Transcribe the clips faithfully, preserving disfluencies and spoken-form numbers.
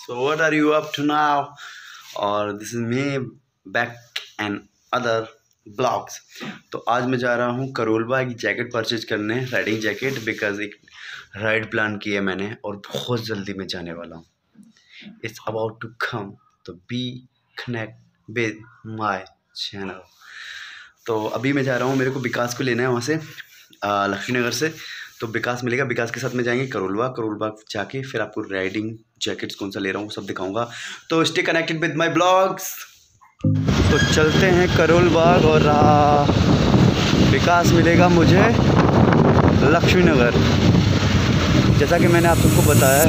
So what are you up to now? और this is me back and other blogs. तो आज मैं जा रहा हूँ करोलबाग एक जैकेट परचेज करने, राइडिंग जैकेट, बिकॉज एक राइड प्लान की है मैंने और बहुत जल्दी मैं जाने वाला हूँ। इट्स अबाउट टू कम, तो be connect with my channel. तो अभी मैं जा रहा हूँ, मेरे को विकास को लेना है वहाँ से लक्ष्मी नगर से। तो विकास मिलेगा, विकास के साथ में जाएंगे करोलबाग। करोलबाग जाके फिर आपको राइडिंग जैकेट्स कौन सा ले रहा हूँ सब दिखाऊंगा। तो stay connected with my blogs. तो चलते हैं करोलबाग और विकास मिलेगा मुझे लक्ष्मी नगर, जैसा कि मैंने आप सबको बताया।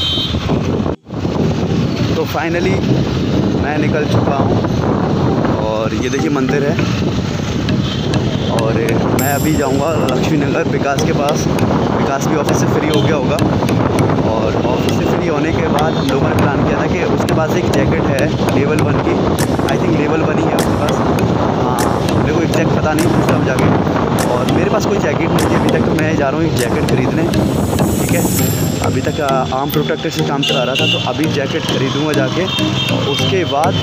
तो फाइनली मैं निकल चुका हूँ और ये देखिए मंदिर है। और मैं अभी जाऊंगा लक्ष्मी नगर विकास के पास। विकास भी ऑफिस से फ्री हो गया होगा और ऑफिस से फ्री होने के बाद हम लोगों ने प्लान किया था कि उसके पास एक जैकेट है लेवल वन की, आई थिंक लेवल वन ही है उसके पास, हाँ मेरे को एग्जैक्ट पता नहीं, पूछता हूँ जाके। और मेरे पास कोई जैकेट नहीं थी अभी तक, तो मैं जा रहा हूँ एक जैकेट ख़रीदने, ठीक है। अभी तक आर्म प्रोटेक्टर से काम चला रहा था, तो अभी जैकेट ख़रीदूँगा जाके और उसके बाद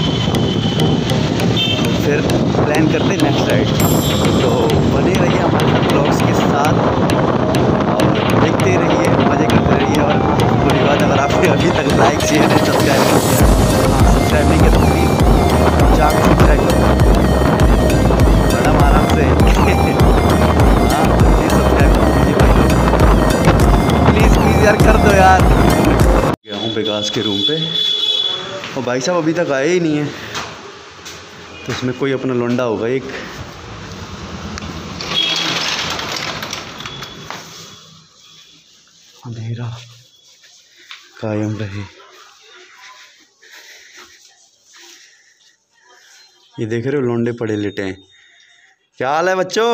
फिर प्लान करते हैं नेक्स्ट राइड। तो बने रहिए हमारे ब्लॉग्स के साथ और देखते रहिए, मज़े करते रहिए। और बुरी बात, अगर आपने अभी तक लाइक शेयर एंड सब्सक्राइब नहीं किया, हाँ सब्सक्राइब नहीं किया तो प्लीज़ जाकर सब्सक्राइब करो मैडम, आराम से हाँ प्लीज़ सब्सक्राइब कीजिए भाई लोग, प्लीज़ प्लीज़ यार कर दो यार। गया हूँ विकास के रूम पे और भाई साहब अभी तक आए ही नहीं है। तो इसमें कोई अपना लौंडा होगा एक। अंधेरा कायम रहे। ये देख रहे हो लौंडे पड़े लेटे हैं। क्या हाल है बच्चों?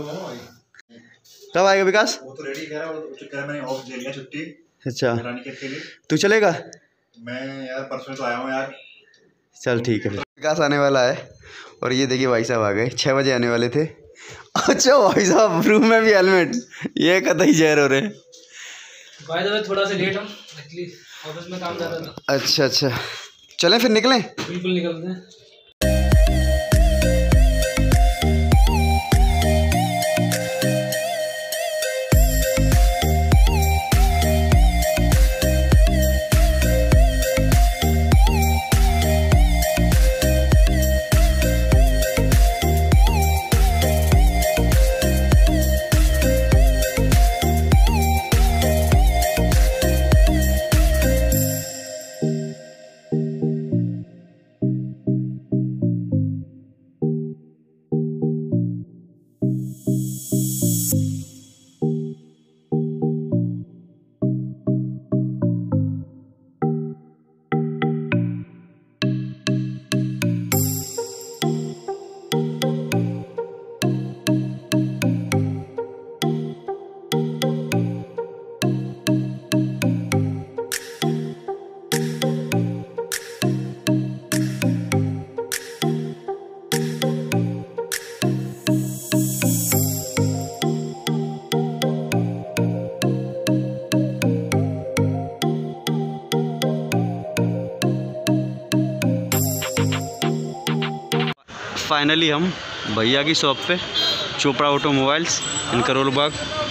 कब आएगा विकास? वो तो रेडी कह रहा है, वो कह रहा है मैंने ऑफ ले लिया छुट्टी। अच्छा के लिए तू चलेगा? मैं यार परसों तो आया हूँ यार। चल ठीक है। विकास आने वाला है और ये देखिए भाई साहब आ गए, छः बजे आने वाले थे। अच्छा भाई साहब रूम में भी हेलमेट, ये कतई जहर हो रहे। भाई साहब थोड़ा सा लेट हम एक्चुअली ऑफिस में काम ज़्यादा था। अच्छा अच्छा चलें फिर निकलें? बिल्कुल निकलते हैं। फाइनली हम भैया की शॉप पे, चोपड़ा ऑटोमोबाइल्स इन करोलबाग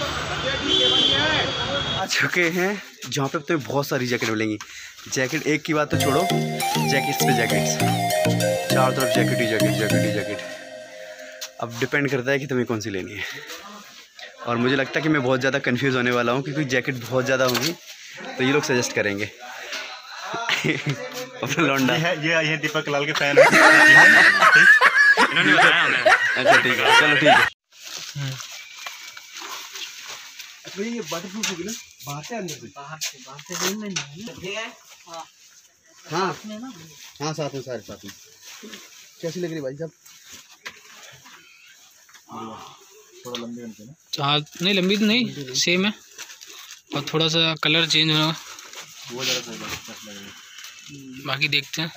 आ चुके हैं, जहाँ पे तुम्हें बहुत सारी जैकेट मिलेंगी। जैकेट एक की बात तो छोड़ो, जैकेट्स पे जैकेट्स, चारों तरफ जैकेट ही जैकेट जैकेट ही जैकेट। अब डिपेंड करता है कि तुम्हें कौन सी लेनी है। और मुझे लगता है कि मैं बहुत ज़्यादा कंफ्यूज होने वाला हूँ, क्योंकि जैकेट बहुत ज़्यादा होंगी, तो ये लोग सजेस्ट करेंगे। अपना लौंडा ये ये ये दीपक लाल के फैन है। इन्होंने बताया हमें। अच्छा ठीक है, चलो ठीक है। अच्छा ये वाटरप्रूफ होगी ना, बाहर से अंदर से? बाहर से बाहर से रूम में नहीं है। हाँ हाँ हाँ साथ में सारे साथ में। कैसी लग रही भाई साहब? थोड़ा लंबी बनती है ना? हाँ नहीं लंबी तो नहीं, सेम है और थोड़ा सा कलर चेंज होगा, वो ज़्यादा सही लग रही है। बाकी देखते हैं।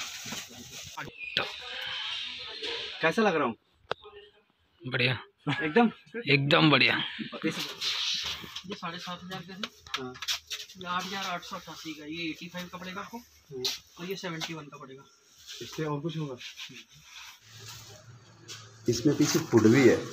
कैसा लग रहा हूँ? बढ़िया एकदम एकदम बढ़िया। ये साढ़े सात हजार के हाँ आठ हजार आठ सौ अट्ठासी का, ये एटी फाइव का पड़ेगा आपको और ये सेवेंटी वन का पड़ेगा। इसमें और कुछ होगा? इसमें पीछे फुट भी है।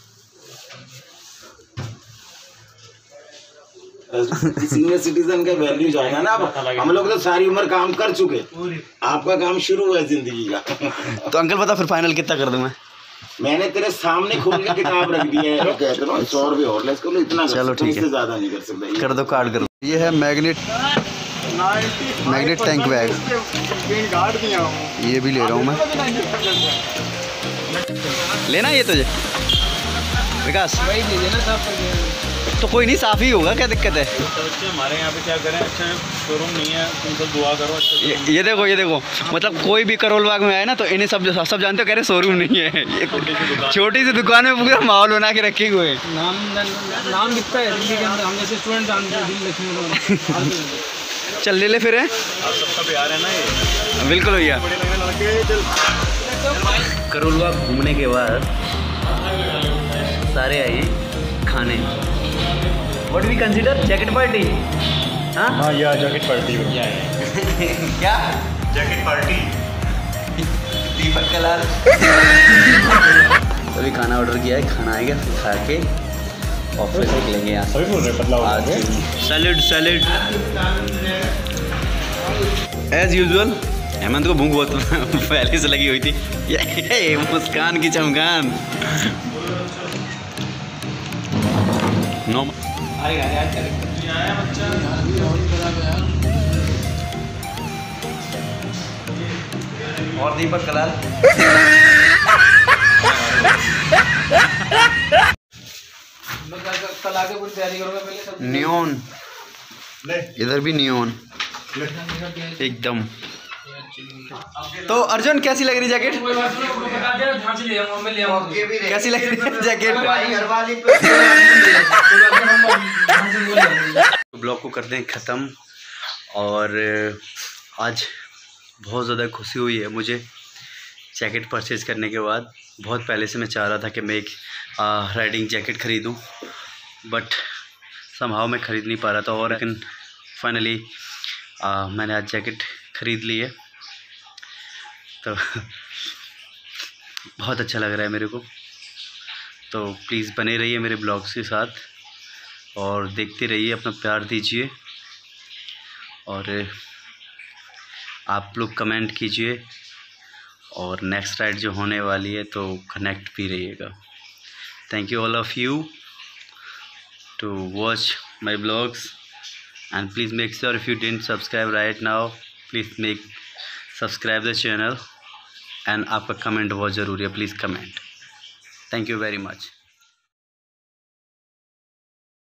सीनियर सिटीजन का वैल्यू जाएगा ना। अब हम लोग तो सारी उम्र काम कर चुके, आपका काम शुरू हुआ है जिंदगी का। तो अंकल बता फिर फाइनल कितना कर दूं मैं? मैंने तेरे सामने खोल के किताब रख दी है, कहते ना सौ रुपये और लेस कर लो, इतना चलो ठीक है, इससे ज्यादा नहीं कर सकता। कर दो, कार्ड कर दो। ये है मैग्नेट मैग्नेट टैंक बैग, ये भी ले रहा हूँ मैं। लेना ये तुझे विकास? वही दे देना साफ करके। तो कोई नहीं, साफ ही होगा, क्या दिक्कत है? तो बच्चे हमारे यहाँ पे क्या करें, अच्छा शोरूम नहीं है, तुम सब दुआ करो अच्छा। ये, ये देखो ये देखो, मतलब कोई भी करोल बाग में आए ना तो इन्हें सब सब जानते हो, कह रहे शोरूम नहीं है, ये छोटी सी दुकान में पूरा माहौल बना के रखे हुए हैं। नाम नाम दिखता है दिल्ली के अंदर, हम जैसे स्टूडेंट जानते हैं दिल्ली लक्ष्मी। चल ले ले फिर है, आप सबका प्यार है ना ये। बिल्कुल भैया। बड़े लगने लड़के चल। करोल बाग घूमने के बाद सारे आइए खाने। What we consider jacket party? हाँ हाँ या जैकेट पार्टी क्या जैकेट पार्टी दीपक कलाल। अभी खाना ऑर्डर किया है, खाना आएगा फिर खा के और फिर निकलेंगे यहाँ। सभी बोल रहे पतला आज salad salad as usual. Hemant को भूख बहुत पहले से लगी हुई थी, ये मुस्कान की चमकान। नो और दीपक कलाल। मैं कल आके पूरी तैयारी करूँगा पहले सब। नियॉन, इधर भी नियॉन एकदम। तो अर्जुन कैसी लग रही जैकेट? कैसी लग रही है जैकेट? ब्लॉग को करते हैं ख़त्म। और आज बहुत ज़्यादा खुशी हुई है मुझे जैकेट परचेज़ करने के बाद। बहुत पहले से मैं चाह रहा था कि मैं एक राइडिंग जैकेट ख़रीदूं, बट समहाउ मैं ख़रीद नहीं पा रहा था। और लेकिन फाइनली मैंने आज जैकेट ख़रीद ली है, तो बहुत अच्छा लग रहा है मेरे को। तो प्लीज़ बने रहिए मेरे ब्लॉग्स के साथ और देखते रहिए, अपना प्यार दीजिए और आप लोग कमेंट कीजिए। और नेक्स्ट राइड जो होने वाली है तो कनेक्ट भी रहिएगा। Thank you all of you to watch my blogs and please make sure if you didn't subscribe right now, please make subscribe the channel and आपका कमेंट बहुत ज़रूरी है, please comment. Thank you very much.